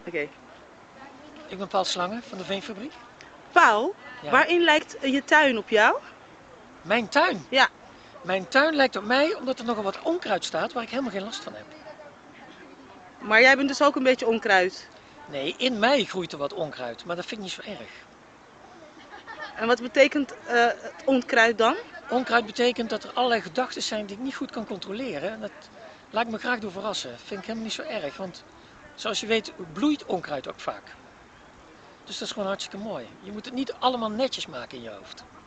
Oké. Ik ben Paul Slangen van de Veenfabriek. Paul, Ja. waarin lijkt je tuin op jou? Mijn tuin? Ja. Mijn tuin lijkt op mij omdat er nogal wat onkruid staat waar ik helemaal geen last van heb. Maar jij bent dus ook een beetje onkruid. Nee, in mij groeit er wat onkruid, maar dat vind ik niet zo erg. En wat betekent het onkruid dan? Onkruid betekent dat er allerlei gedachten zijn die ik niet goed kan controleren. En dat laat ik me graag door verrassen. Dat vind ik helemaal niet zo erg, want zoals je weet bloeit onkruid ook vaak. Dus dat is gewoon hartstikke mooi. Je moet het niet allemaal netjes maken in je hoofd.